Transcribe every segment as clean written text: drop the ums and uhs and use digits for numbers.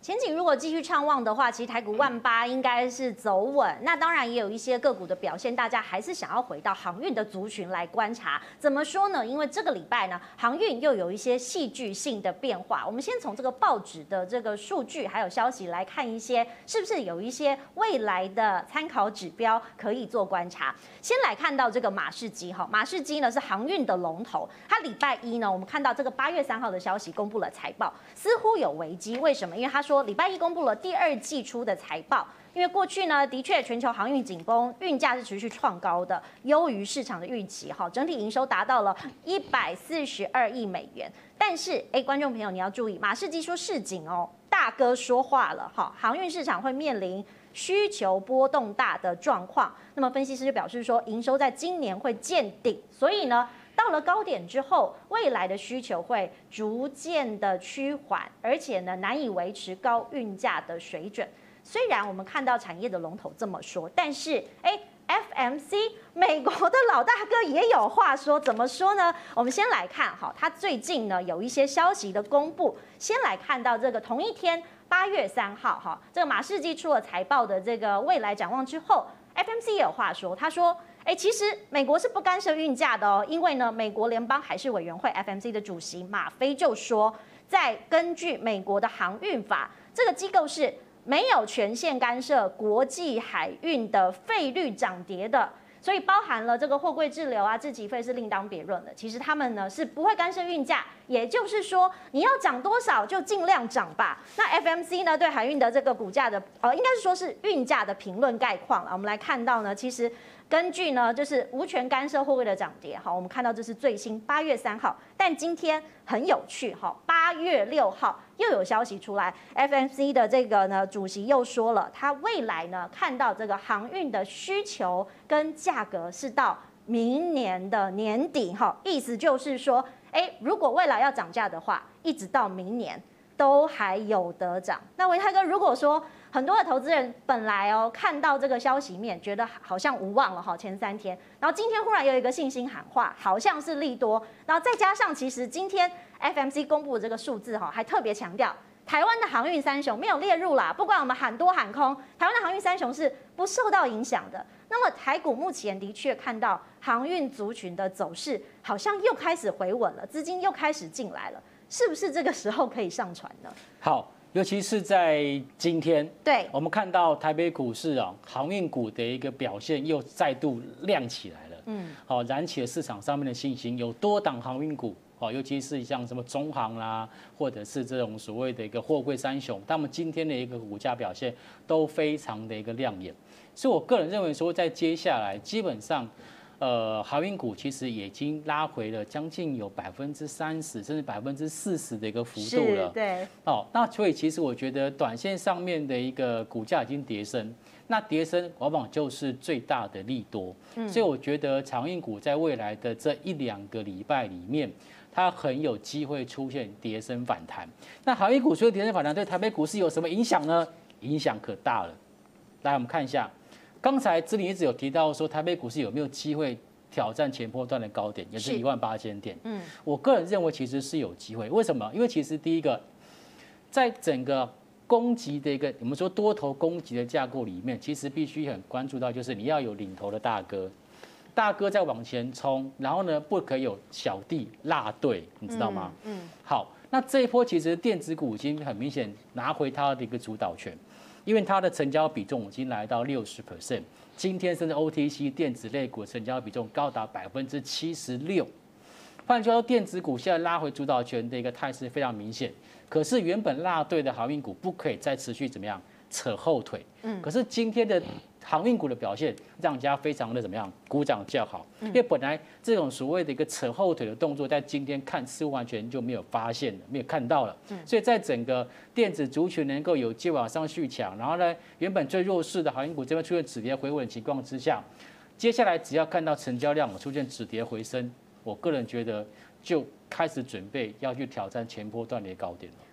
前景如果继续畅旺的话，其实台股18000应该是走稳。那当然也有一些个股的表现，大家还是想要回到航运的族群来观察。怎么说呢？因为这个礼拜呢，航运又有一些戏剧性的变化。我们先从这个报纸的这个数据还有消息来看一些，是不是有一些未来的参考指标可以做观察。先来看到这个马士基哈，马士基呢是航运的龙头，它礼拜一呢，我们看到这个8月3号的消息公布了财报，似乎有危机。为什么？因为他说礼拜一公布了第2季出的财报，因为过去呢，的确全球航运紧绷，运价是持续创高的，优于市场的预期，哈，整体营收达到了142亿美元。但是，观众朋友你要注意，马士基说市井哦，大哥说话了，哈，航运市场会面临需求波动大的状况。那么分析师就表示说，营收在今年会见顶，所以呢，到了高点之后，未来的需求会逐渐的趋缓，而且呢难以维持高运价的水准。虽然我们看到产业的龙头这么说，但是FMC 美国的老大哥也有话说，怎么说呢？我们先来看哈，他最近呢有一些消息的公布。先来看到这个同一天8月3号哈，这个马士基出了财报的这个未来展望之后 ，FMC 也有话说，他说。其实美国是不干涉运价的哦，因为呢，美国联邦海事委员会 FMC 的主席马菲就说，在根据美国的航运法，这个机构是没有权限干涉国际海运的费率涨跌的。所以包含了这个货柜滞留啊、滞期费是另当别论的。其实他们呢是不会干涉运价，也就是说你要涨多少就尽量涨吧。那 FMC 呢对海运的这个股价的应该是说是运价的评论概况了。我们来看到呢，其实根据呢就是无权干涉货柜的涨跌。好，我们看到这是最新8月3号，但今天很有趣哈，8月6号又有消息出来 ，FMC 的这个呢主席又说了，他未来呢看到这个航运的需求跟价格是到明年的年底哈，意思就是说，如果未来要涨价的话，一直到明年都还有得涨。那维泰哥，如果说很多的投资人本来看到这个消息面，觉得好像无望了哈，前3天，然后今天忽然有一个信心喊话，好像是利多，然后再加上其实今天 FMC 公布的这个数字哈，还特别强调台湾的航运三雄没有列入啦，不管我们喊多喊空，台湾的航运三雄是不受到影响的。那么台股目前的确看到航运族群的走势好像又开始回稳了，资金又开始进来了，是不是这个时候可以上船呢？ 好。尤其是在今天， 对， 我们看到台北股市啊，航运股的一个表现又再度亮起来了。好，燃起了市场上面的信心，有多档航运股，尤其是像什么中航啦，或者是这种所谓的一个货柜三雄，他们今天的一个股价表现都非常的一个亮眼。所以我个人认为说，在接下来基本上。航运股其实已经拉回了将近有30%甚至40%的一个幅度了。 对。 那所以其实我觉得短线上面的一个股价已经跌升，那跌升往往就是最大的利多。所以我觉得航运股在未来的这1-2个礼拜里面，它很有机会出现跌升反弹。那航运股出现跌升反弹，对台北股市有什么影响呢？影响可大了。来，我们看一下。刚才芝绫一直有提到说，台北股市有没有机会挑战前波段的高点，也是18000点。我个人认为其实是有机会。为什么？因为其实第一个，在整个攻击的一个我们说多头攻击的架构里面，其实必须很关注到，就是你要有领头的大哥，大哥在往前冲，然后呢不可以有小弟落队，你知道吗？好，那这一波其实电子股已经很明显拿回它的一个主导权。因为它的成交比重已经来到60%，今天甚至 OTC 电子类股成交比重高达76%。换句话说，电子股现在拉回主导权的一个态势非常明显。可是原本落队的航运股不可以再持续怎么样扯后腿。可是今天的航运股的表现让人家非常的怎么样鼓掌叫好，因为本来这种所谓的一个扯后腿的动作，在今天看似乎完全就没有发现了，没有看到了。所以在整个电子族群能够有机会往上续强，然后呢，原本最弱势的航运股这边出现止跌回稳的情况之下，接下来只要看到成交量出现止跌回升，我个人觉得就开始准备要去挑战前波段的高点了。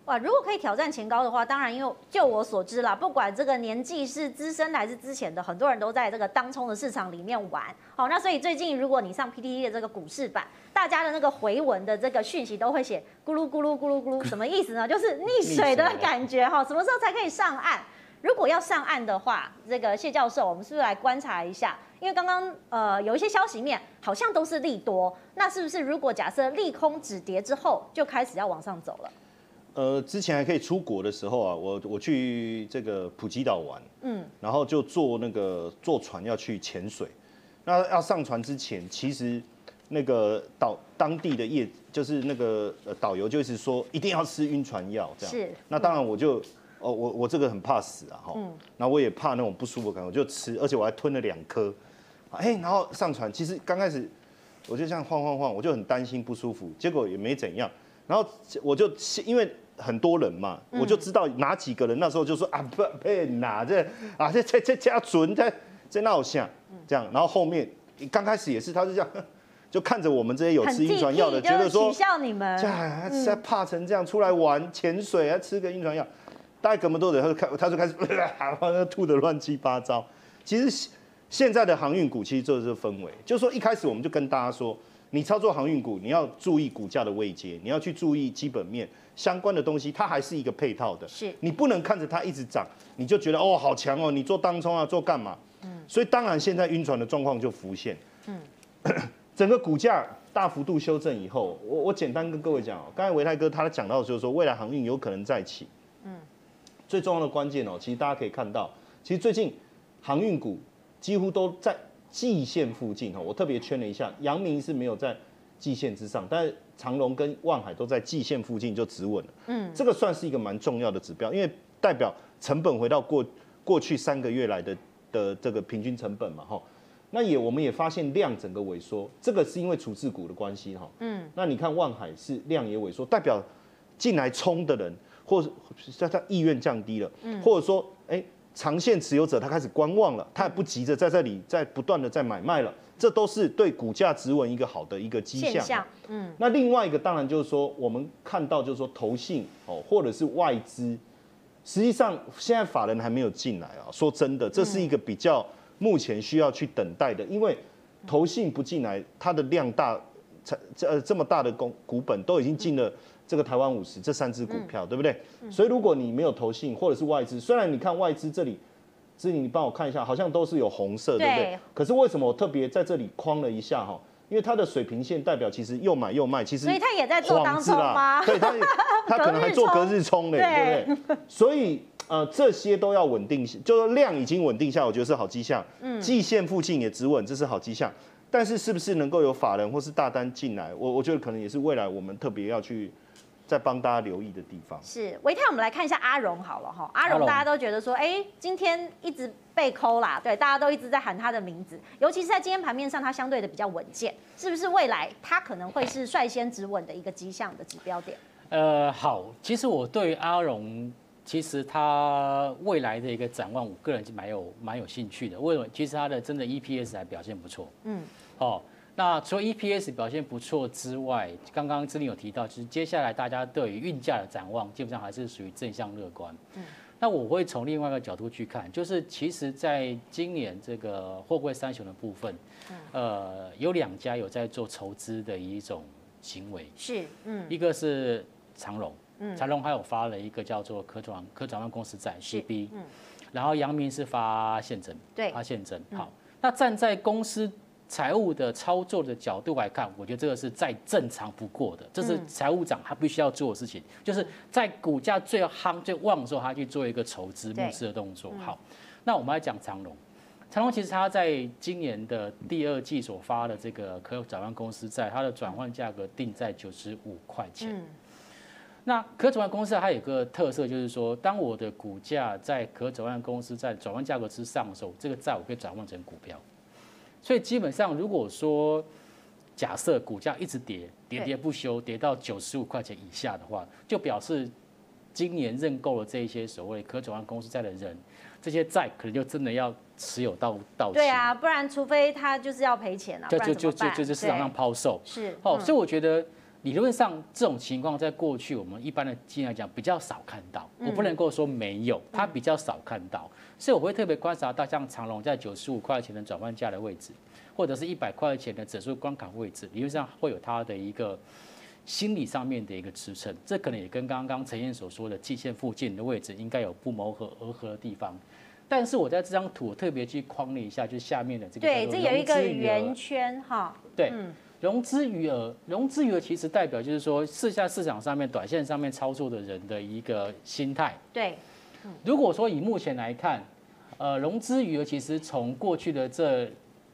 哇，如果可以挑战前高的话，当然，因为就我所知啦，不管这个年纪是资深还是之前的，很多人都在这个当冲的市场里面玩。好，那所以最近如果你上 PTT 的这个股市版，大家的那个回文的这个讯息都会写咕噜咕噜咕噜咕噜，什么意思呢？就是溺水的感觉哈，什么时候才可以上岸？如果要上岸的话，这个谢教授，我们是不是来观察一下？因为刚刚有一些消息面好像都是利多，那是不是如果假设利空止跌之后，就开始要往上走了？ 之前还可以出国的时候啊，我去这个普吉岛玩，然后就坐船要去潜水。那要上船之前，其实那个当地的就是那个导游就一直说一定要吃晕船药，这样。是。那当然我这个很怕死啊，然后我也怕那种不舒服感，我就吃，而且我还吞了2颗。然后上船，其实刚开始我就这样晃，我就很担心不舒服，结果也没怎样。然后我就因为很多人嘛，我就知道哪几个人那时候就说啊不骗呐，这加准在闹下这样，然后后面刚开始也是他就这样，就看着我们这些有吃晕船药的，觉得说取笑你们， 在怕成这样出来玩潜水还吃个晕船药，大概隔么多人他就开始吐得乱七八糟。其实现在的航运股其实就是氛围，就是说一开始我们就跟大家说，你操作航运股，你要注意股价的位阶，你要去注意基本面相关的东西，它还是一个配套的。是，你不能看着它一直涨，你就觉得哦好强哦，你做当冲啊，做干嘛？所以当然现在晕船的状况就浮现。整个股价大幅度修正以后，我简单跟各位讲哦，刚才维泰哥他讲到的就是说，未来航运有可能再起。最重要的关键哦，其实大家可以看到，其实最近航运股几乎都在季线附近，我特别圈了一下，阳明是没有在季线之上，但是长荣跟万海都在季线附近就止稳了。这个算是一个蛮重要的指标，因为代表成本回到过去3个月来的这个平均成本嘛，那我们也发现量整个萎缩，这个是因为处置股的关系，那你看万海是量也萎缩，代表进来冲的人，或者他意愿降低了，或者说长线持有者他开始观望了，他也不急着在这里再不断的在买卖了，这都是对股价止稳一个好的一个迹象。那另外一个当然就是说，我们看到就是说投信或者是外资，实际上现在法人还没有进来啊。说真的，这是一个比较目前需要去等待的，因为投信不进来，它的量大，这么大的股本都已经进了这个台湾50这3只股票，对不对？所以如果你没有投信或者是外资，虽然你看外资这里，你帮我看一下，好像都是有红色，对不对？可是为什么我特别在这里框了一下哈？因为它的水平线代表其实又买又卖，其实所以他也在做当冲吗？ 对，他可能还做隔日冲嘞，对不对？所以这些都要稳定，就是量已经稳定下，我觉得是好迹象。季线附近也止稳，这是好迹象。但是是不是能够有法人或是大单进来，我觉得可能也是未来我们特别要去再帮大家留意的地方。 是，维泰，我们来看一下阿荣好了哈。阿荣大家都觉得说，今天一直被抠啦，对，大家都一直在喊他的名字，尤其是在今天盘面上，他相对的比较稳健，是不是未来他可能会是率先止稳的一个迹象的指标点？ 好，其实我对阿荣，其实他未来的一个展望，我个人是蛮有兴趣的。为什么？其实他的真的 EPS 还表现不错。那除了 EPS 表现不错之外，刚刚芝玲有提到，就是接下来大家对于运价的展望，基本上还是属于正向乐观。那我会从另外一个角度去看，就是其实在今年这个货柜三雄的部分，有2家有在做筹资的一种行为，一个是长荣，长荣还有发了一个叫做可转换公司债 CB，然后阳明是发现增，发现增。好，那站在公司财务的操作的角度来看，我觉得这个是再正常不过的，这是财务长他必须要做的事情，就是在股价最夯最旺的时候，他去做一个筹资募资的动作。好，那我们来讲长荣。长荣其实它在今年的第2季所发的这个可转换公司债，它的转换价格定在95块钱。那可转换公司它有个特色，就是说，当我的股价在可转换公司在转换价格之上的时候，这个债我可以转换成股票。所以基本上，如果说假设股价一直跌不休，跌到95块钱以下的话，就表示今年认购了这一些所谓可转换公司债的人，这些债可能就真的要持有到期。 对啊，不然除非他就是要赔钱啊， 就是市场上抛售。所以我觉得理论上这种情况在过去我们一般的经验来讲比较少看到，我不能够说没有，它比较少看到，所以我会特别观察到像长荣在95块钱的转换价的位置，或者是100块钱的整数关卡位置，理论上会有它的一个心理上面的一个支撑，这可能也跟刚刚陈燕所说的季线附近的位置应该有不谋而合的地方。但是我在这张图特别去框了一下，就是下面的这个对，这有一个圆圈哈。 对，融资余额，融资余额其实代表就是说，市场上面短线上面操作的人的一个心态。 对， 如果说以目前来看，融资余额其实从过去的这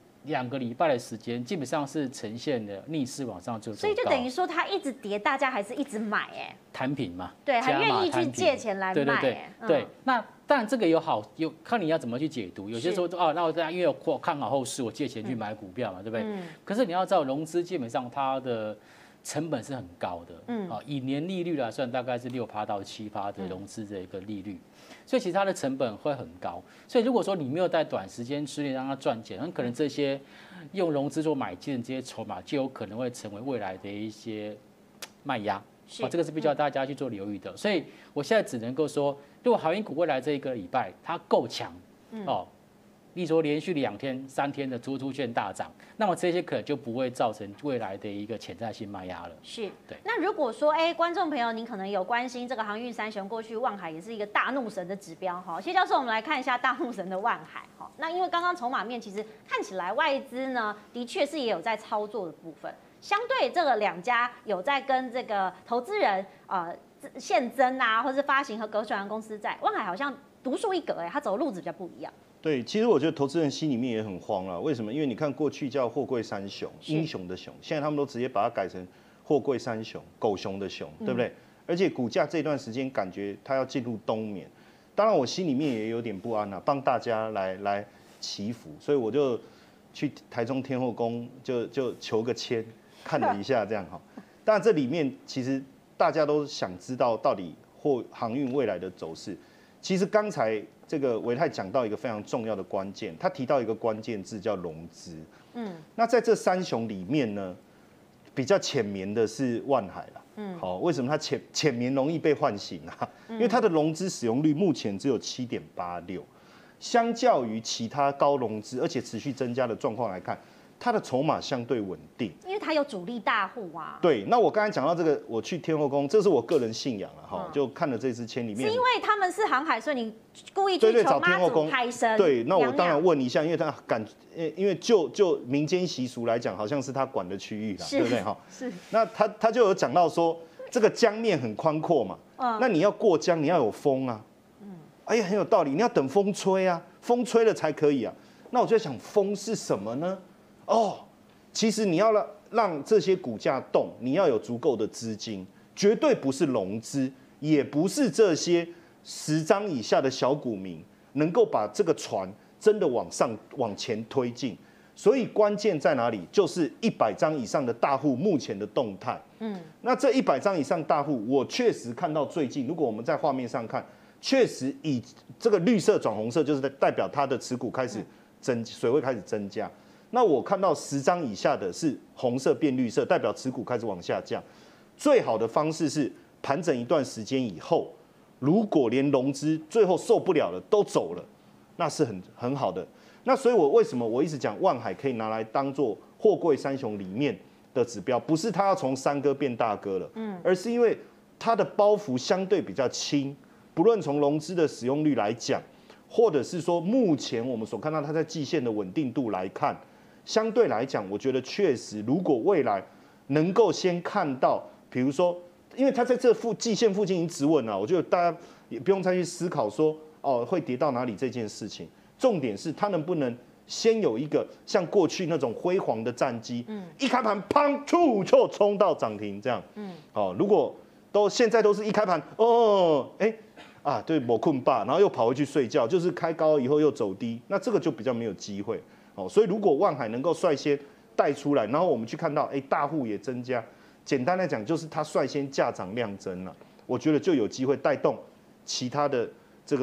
2个礼拜的时间，基本上是呈现的逆势往上就走高， 所以就等于说它一直跌，大家还是一直买哎， 摊平嘛， 对，还愿意去借钱来买， 对，那当然这个有看你要怎么去解读，有些说那我因为我看好后市，我借钱去买股票嘛，对不对？可是你要知道，融资基本上它的成本是很高的，以年利率来算，大概是6%到7%的融资的一个利率。所以其实它的成本会很高，所以如果说你没有在短时间之内让它赚钱，很可能这些用融资做买进的这些筹码，就有可能会成为未来的一些卖压。这个是必须要大家去做留意的。所以我现在只能够说，如果航运股未来这一个礼拜它够强，例如说连续2天、3天的出现大涨，那么这些可能就不会造成未来的一个潜在性卖压了。 是，对。那如果说，观众朋友，您可能有关心这个航运三雄，过去万海也是一个大怒神的指标哈。谢教授，我们来看一下大怒神的万海哈。那因为刚刚筹码面其实看起来外资呢，的确是也有在操作的部分，相对这个2家有在跟这个投资人现增啊，或是发行和隔船公司债，万海好像独树一格它走的路子比较不一样。 对，其实我觉得投资人心里面也很慌啊。为什么？因为你看过去叫货柜三雄，英雄的雄，现在他们都直接把它改成货柜三雄，狗熊的熊，对不对？而且股价这段时间感觉它要进入冬眠，当然我心里面也有点不安啊，帮大家来祈福，所以我就去台中天后宫就求个签，看了一下这样哈。当然这里面其实大家都想知道到底航运未来的走势。其实刚才这个唯泰讲到一个非常重要的关键，他提到一个关键字叫融资。那在这三雄里面呢，比较浅眠的是万海啦。好，为什么它浅眠容易被唤醒啊？因为它的融资使用率目前只有7.86，相较于其他高融资而且持续增加的状况来看，它的筹码相对稳定， 因为它有主力大户啊。 对，那我刚才讲到这个，我去天后宫，这是我个人信仰啊，就看了这支签里面， 是因为他们是航海，所以你故意去求妈祖开身。 对，那我当然问一下，因为他因为就民间习俗来讲，好像是他管的区域啦，对不对哈？ 是。 那他就有讲到说，这个江面很宽阔嘛，那你要过江，你要有风啊，哎呀，很有道理，你要等风吹啊，风吹了才可以啊。那我就在想，风是什么呢？其实你要让这些股价动，你要有足够的资金，绝对不是融资，也不是这些10张以下的小股民能够把这个船真的往前推进。所以关键在哪里？就是100张以上的大户目前的动态。那这100张以上大户，我确实看到最近，如果我们在画面上看，确实以这个绿色转红色，就是代表它的持股开始水位开始增加。那我看到10张以下的是红色变绿色，代表持股开始往下降。最好的方式是盘整一段时间以后，如果连融资最后受不了了都走了，那是很好的。那所以为什么我一直讲万海可以拿来当做货柜三雄里面的指标，不是它要从三哥变大哥了，而是因为它的包袱相对比较轻，不论从融资的使用率来讲，或者是说目前我们所看到它在季线的稳定度来看。相对来讲，我觉得确实，如果未来能够先看到，比如说，因为它在这季线附近已经止稳了，我觉得大家也不用再去思考说会跌到哪里这件事情。重点是它能不能先有一个像过去那种辉煌的战绩，一开盘砰突就冲到涨停这样，如果现在都是一开盘对，没困罢，然后又跑回去睡觉，就是开高以后又走低，那这个就比较没有机会。所以如果万海能够率先带出来，然后我们去看到，大户也增加，简单来讲就是它率先价涨量增了，我觉得就有机会带动其他的这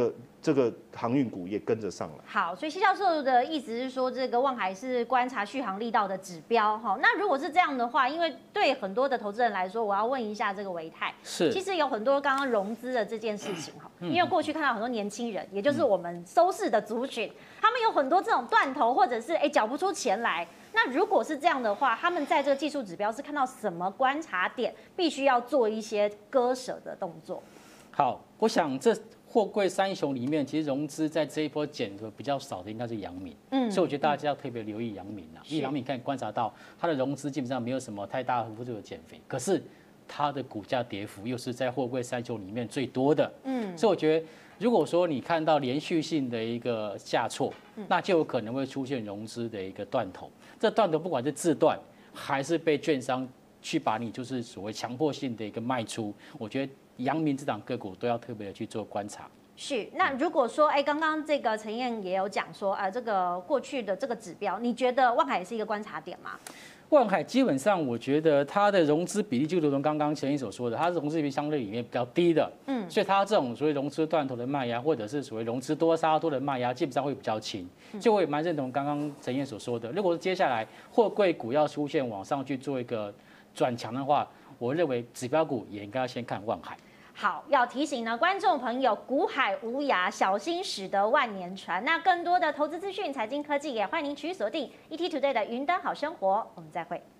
这个航运股也跟着上来。 好，所以谢教授的意思是说，这个万海是观察续航力道的指标哈。那如果是这样的话，因为对很多的投资人来说，我要问一下这个维泰， 是， 其实有很多刚刚融资的这件事情哈，因为过去看到很多年轻人，也就是我们收视的族群，他们有很多这种断头或者是缴不出钱来。那如果是这样的话，他们在这个技术指标是看到什么观察点，必须要做一些割舍的动作？ 好，我想这货柜三雄里面，其实融资在这一波减的比较少的应该是阳明，所以我觉得大家要特别留意阳明啊，因为阳明可以观察到它的融资基本上没有什么太大幅度的减肥，可是它的股价跌幅又是在货柜三雄里面最多的，所以我觉得如果说你看到连续性的一个下挫，那就有可能会出现融资的一个断头，这断头不管是自断还是被券商去把你就是所谓强迫性的一个卖出，我觉得阳明这档个股都要特别的去做观察。 是，那如果说，刚刚这个陈燕也有讲说，这个过去的这个指标，你觉得万海也是一个观察点吗？ 万海基本上，我觉得它的融资比例就如同刚刚陈燕所说的，它的融资比例相对里面比较低的，所以它这种所谓融资断头的卖压，或者是所谓融资多杀多的卖压，基本上会比较轻。所以我也蛮认同刚刚陈燕所说的，如果接下来货柜股要出现往上去做一个转强的话，我认为指标股也应该要先看万海。 好，要提醒呢，观众朋友，股海无涯，小心驶得万年船。那更多的投资资讯、财经科技，也欢迎您持续锁定ETtoday 的云端好生活。我们再会。